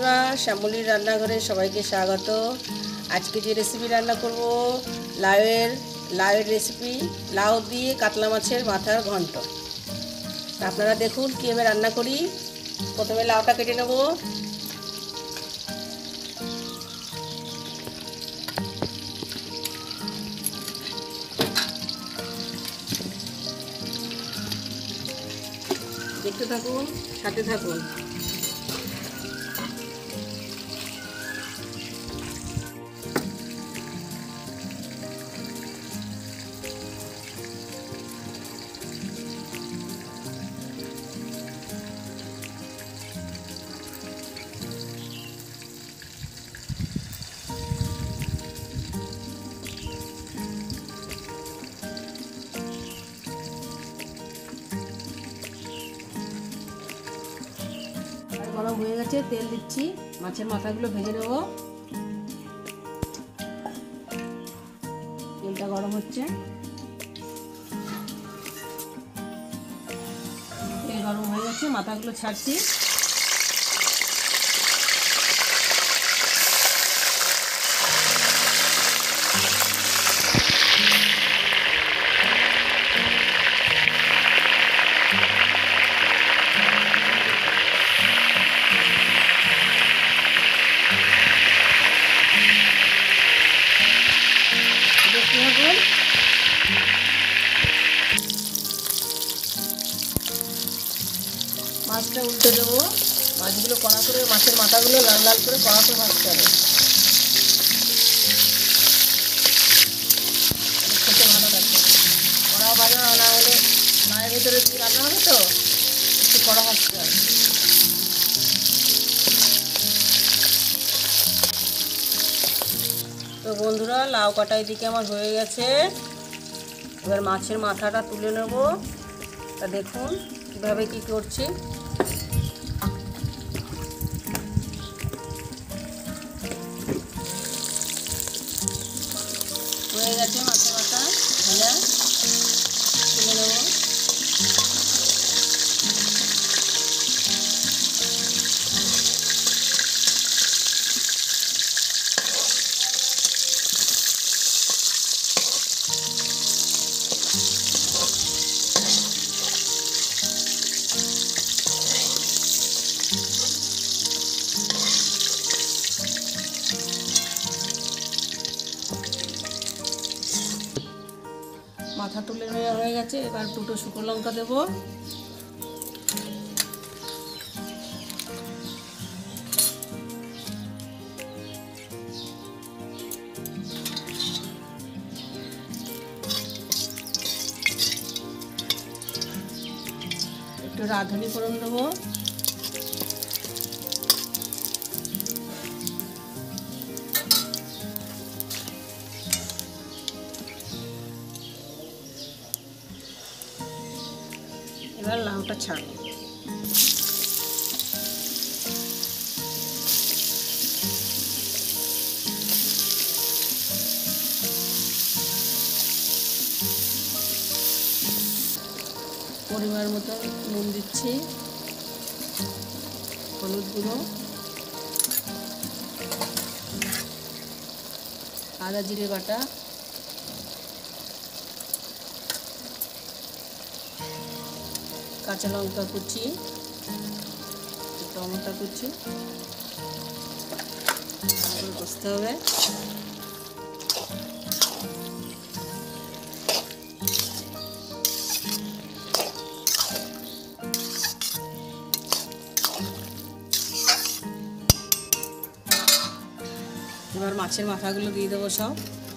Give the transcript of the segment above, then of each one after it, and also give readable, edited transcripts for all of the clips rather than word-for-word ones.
বন্ধুরা, শ্যামলীর রান্নাঘরে সবাইকে স্বাগত। আজকে যে রেসিপি রান্না করব লাউয়ের রেসিপি, লাউ দিয়ে কাতলা মাছের মাথার ঘন্ট। আপনারা দেখুন কীভাবে রান্না করি। প্রথমে লাউটা কেটে নেব। দেখতে থাকুন, সাথে থাকুন। গরম হয়ে গেছে, তেল দিচ্ছি। মাছের মাথাগুলো ভেজে নেব। তেলটা গরম হচ্ছে, তেল গরম হয়ে গেছে, মাথাগুলো ছাড়ছি। মাছটা উল্টে দেবো। মাছগুলো কড়া করে, মাছের মাথাগুলো লাল লাল করে কড়া করে ভাজতে হবে। খেতে ভালো লাগবে। কড়া ভাজা না হলে মায়ের ভেতরে কি রান্না হবে, তো একটু কড়া ভাজতে হবে। তো বন্ধুরা, লাউ কাটা এদিকে আমার হয়ে গেছে। এবার মাছের মাথাটা তুলে নেব। তা দেখুন কীভাবে কী করছি। হয়ে গেছে মাছের মাথা ভাজা, তুলে নেব। মাথা তুলে নেওয়া হয়ে গেছে। এবার দুটো শুকনো লঙ্কা দেব। একটু রাঁধুনি ফোড়ন দেবো। এবার লাউটা ছাড়বো। পরিমাণ মতো নুন দিচ্ছি, হলুদ গুঁড়ো, আদা জিরে বাটা, কাঁচা লঙ্কা কুচি, টমেটো কুচি, কষতে হবে। এবার মাছের মাথাগুলো দিয়ে দেবো সব।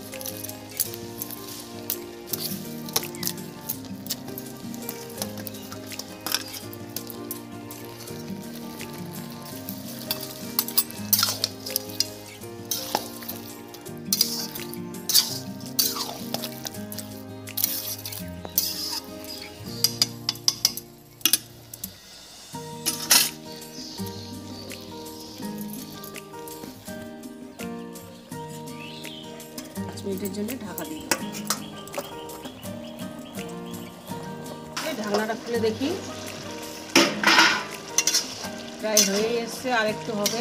মিনিটের জন্য ঢাকা দিয়ে দেবো। ঢাকনাটা খুলে দেখি। প্রায় হয়ে এসছে, আর একটু হবে।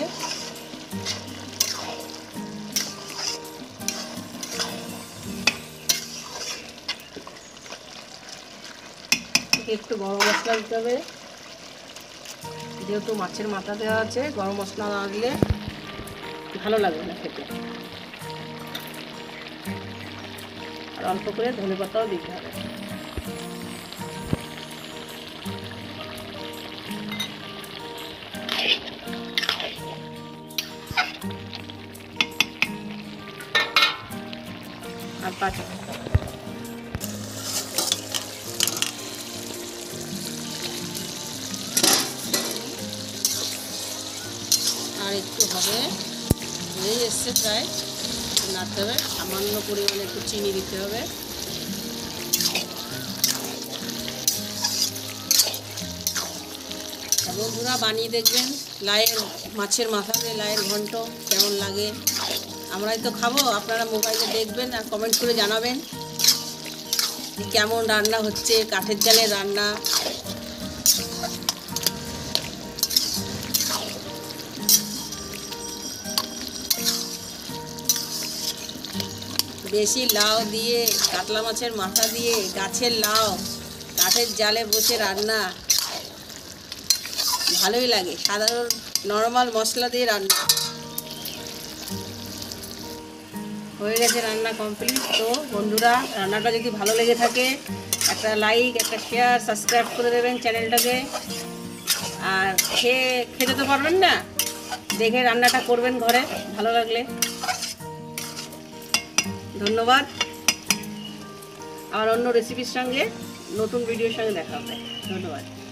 একটু গরম মশলা দিতে হবে, যেহেতু মাছের মাথা দেওয়া আছে, গরম মশলা না দিলে ভালো লাগবে না খেতে। আর অল্প করে ধনে পাতাও দিতে হবে। আর কাঁচা আর একটু হবে, হয়ে এসছে প্রায়, নাড়তে হবে। সামান্য পরিমাণে একটু চিনি দিতে হবে। বন্ধুরা বানিয়ে দেখবেন লাইয়ের মাছের মাথা দিয়ে লাইয়ের ঘন্ট কেমন লাগে। আমরাই তো খাবো, আপনারা মোবাইলে দেখবেন আর কমেন্ট করে জানাবেন কেমন রান্না হচ্ছে, কাঠের জালের রান্না। বেশি লাউ দিয়ে, কাতলা মাছের মাথা দিয়ে, গাছের লাউ, কাঠের জালে বসে রান্না ভালোই লাগে। সাধারণ নর্মাল মশলা দিয়ে রান্না হয়ে গেছে, রান্না কমপ্লিট। তো বন্ধুরা রান্নাটা যদি ভালো লেগে থাকে একটা লাইক, একটা শেয়ার, সাবস্ক্রাইব করে দেবেন চ্যানেলটাকে। আর খেতে তো পারবেন না, দেখে রান্নাটা করবেন ঘরে ভালো লাগলে। ধন্যবাদ। আর অন্য রেসিপির সঙ্গে, নতুন ভিডিওর সঙ্গে দেখা হবে। ধন্যবাদ।